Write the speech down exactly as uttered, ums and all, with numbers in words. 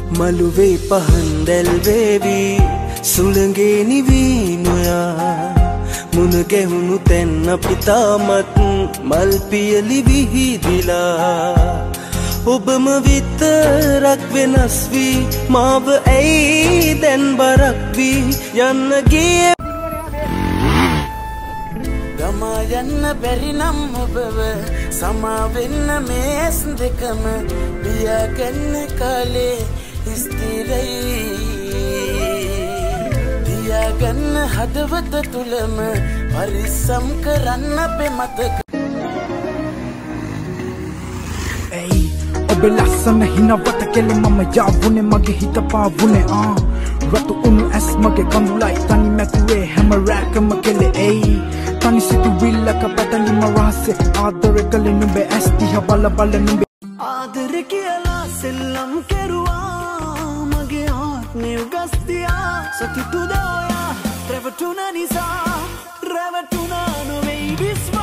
මළුවේ පහන් දැල් වේවි සුළඟේ නිවීනුයා මුණ ගැහුණු තැන් අපි තාමත් මල් පියලි විහිදිලා ඔබම විතරක් වෙනස් වී මාව ඇයි දැන් බරක් වී යන්න ගියේ ගමා යන්න බැරි නම් ඔබව සමා වෙන්න මේස් දෙකම පියාගන්න කාලේ ස්ථිරයි තියාගන්න හදවත තුලම පරිස්සම් කරන්න අපේ මතක Ey, ඔබ ලස්සන හිනවට කෙල මම යාවුනේ මගේ හිත පාවුනේ ආ රතු උණු ඇස් මගේ කඳුලයි තනි මැකුවේ හැම රැකම කෙලේ එයි තනි සිතුවිල්ලක පැටලිම රහසේ ආදර කලේ නුඹේ ඇස් දිහා බල බල නුඹේ ආදර කියලා සෙල්ලම් කෙරුවා මගේ ආත්මේ උගස්තියා සතුටුද ඔයා රැවටුණා නිසා රැවටුණා නොවේ විශ්ව